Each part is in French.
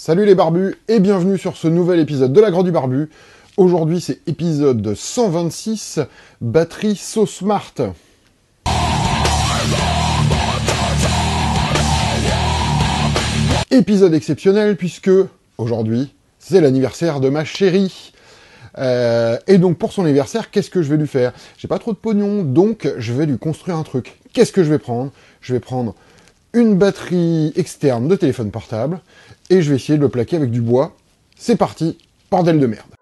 Salut les barbus et bienvenue sur ce nouvel épisode de la Grotte du Barbu. Aujourd'hui c'est épisode 126, batterie So Smart. Épisode exceptionnel puisque aujourd'hui c'est l'anniversaire de ma chérie. Et donc pour son anniversaire, qu'est-ce que je vais lui faire? J'ai pas trop de pognon, donc je vais lui construire un truc. Qu'est-ce que je vais prendre? Je vais prendre une batterie externe de téléphone portable, et je vais essayer de le plaquer avec du bois. C'est parti, bordel de merde.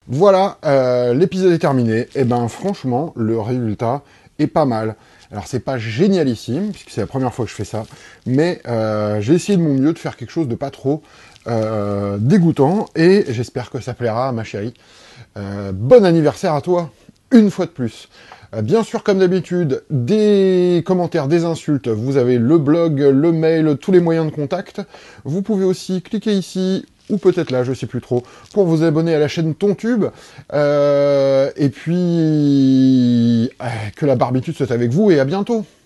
Voilà, l'épisode est terminé. Et ben franchement, le résultat est pas mal. Alors c'est pas génialissime, puisque c'est la première fois que je fais ça, mais j'ai essayé de mon mieux de faire quelque chose de pas trop dégoûtant, et j'espère que ça plaira à ma chérie. Bon anniversaire à toi, une fois de plus. Bien sûr, comme d'habitude, des commentaires, des insultes, vous avez le blog, le mail, tous les moyens de contact. Vous pouvez aussi cliquer ici, ou peut-être là, je sais plus trop, pour vous abonner à la chaîne Tontube. Et puis, que la barbitude soit avec vous, et à bientôt.